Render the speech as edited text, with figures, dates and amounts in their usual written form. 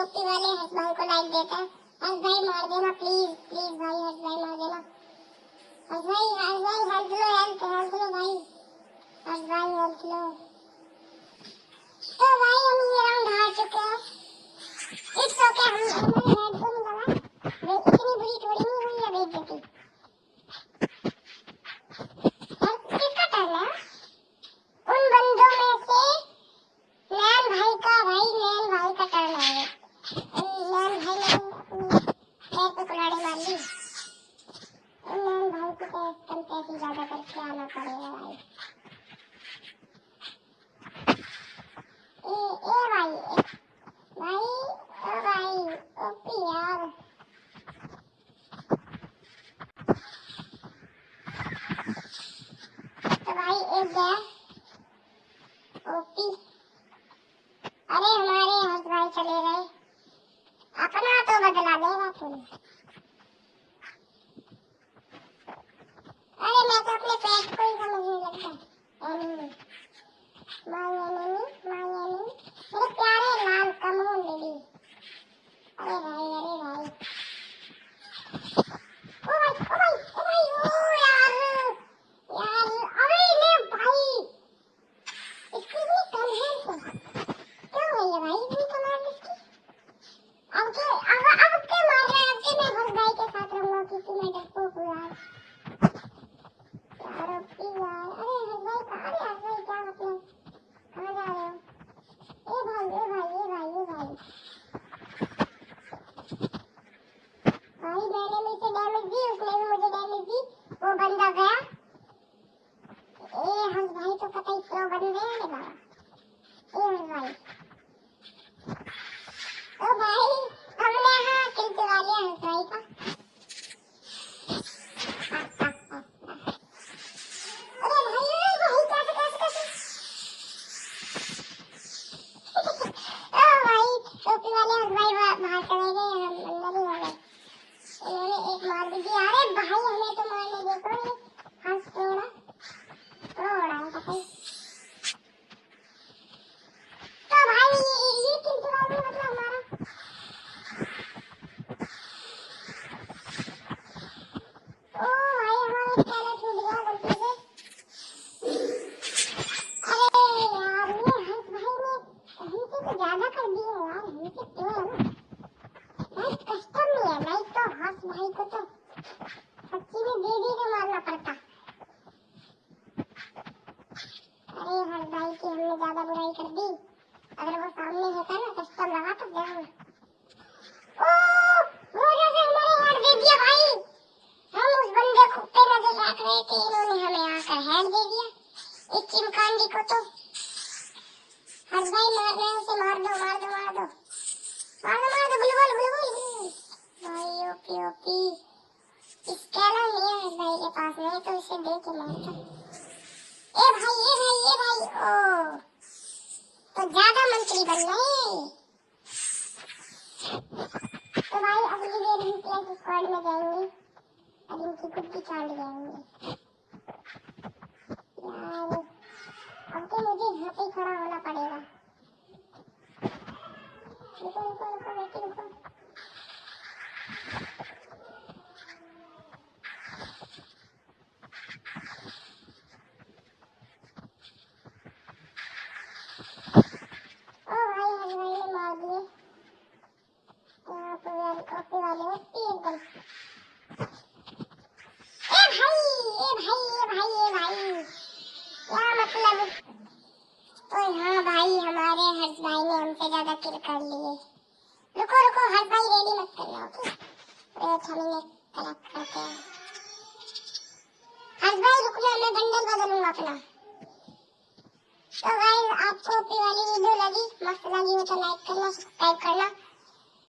OP वाले हर्ष भाई को लाइक देता है। हर्ष भाई मार देना प्लीज प्लीज भाई, हर्ष भाई मार देना। हर्ष भाई हेल्थ लो, हेल्थ लो भाई, हर्ष भाई हेल्थ लो। तो भाई हम ये राउंड हार चुके हैं। इट्स ओके, हमें हेड तो नहीं लगा, वे इतनी बुरी थोड़ी नहीं हुई है बेइज्जती। किसका टर्न है? उन बंदों में से नैन भाई का टर्न है। नैन भाई ने अपनी पैर पे कुल्हाड़ी मार ली। नैन भाई की कम पैसे ज्यादा करके आना पड़ेगा भाई। भाई ओपी यार, तो भाई एक गया ओपी। अरे हमारे हर्ष भाई चले गए, अपना तो बदला लेगा तुम। अरे मैं तो अपने पेट को ही समझने लगता। एनिमी माय एनिमी मेरे प्यारे लाल कमोन बेबी। अरे भाई ओ भाई यार अरे ले भाई, इसकी भी कम है क्या हुआ भाई? इतनी कमाल इसकी। अब के मार रहा है, अब के मैं हर्ष भाई के साथ रहूंगा क्योंकि मैं डरपोक हूँ यार। यार ओपी यार, अरे हर्ष भाई क्या मतलब, कहाँ जा रहे हो? ए भाई मैंने मुझे डैमेज दी, उसने भी मुझे डैमेज दी, वो बंदा गया। ए हर्ष भाई तो पता ही प्रो बन गए हैं बाबा। ए हर्ष भाई, ओ भाई हमने हाँ किल चुरा लिया हर्ष भाई का। अरे भाई कैसे ओ भाई टोपी वाले हर्ष भाई बाहर चले गए, हम अंदर ही हो गए। इन्होंने एक मार भी दिया। अरे भाई हमें तो मारने देखो, ये हंस प्रो उड़ा है पता ही। तो भाई ये किल चुरा लिया मतलब हमारा। ओ भाई हमारा चैनल छूट गया गलती से। अरे यार ये हंस भाई ने हमसे तो ज्यादा कर दिया यार, हमसे क्यों है ना भाई, कस्टम नहीं है भाई, तो हंस भाई को तो सच्ची में दे के मारना पड़ता। अरे हर्ष भाई की हमने ज्यादा बुराई कर दी, अगर वो सामने होता ना कस्टम लगा तो जरूर। ओ वो जैसे हमारे हेड दे दिया भाई, हम उस बंदे को पे नजर रख रहे थे, इन्होंने हमें आकर हेड दे दिया इस चिमकांडी को। तो हर्ष भाई मार रहे हैं उसे, मार दो ग्लूवल भाई। ओपी इसका ना नहीं है हर्ष भाई के पास, नहीं तो इसे दे के मारता। ए भाई ओ तो ज्यादा मंत्री बन गए। तो भाई अगली बार हम प्लेस स्क्वाड में जाएंगे और इनकी कुत्ती चाट जाएंगे यार। अब तो मुझे यहाँ पे खड़ा होना पड़ेगा। रुको। ओ भाई हर्ष भाई ने मार दिए ओपी वाले ओपी एकदम। ए भाई क्या मतलब। तो हाँ भाई हमारे हर्ष भाई ने हमसे ज्यादा किल कर लिए। रुको हर्ष भाई रेडी मत करना ओके, वेट हम इन्हें कलेक्ट करते हैं। हर्ष भाई रुकना, मैं बंडल बदलूंगा अपना। तो गाइस आपको ओपी वाली वीडियो लगी, मस्त लगी हो तो लाइक करना, सब्सक्राइब करना।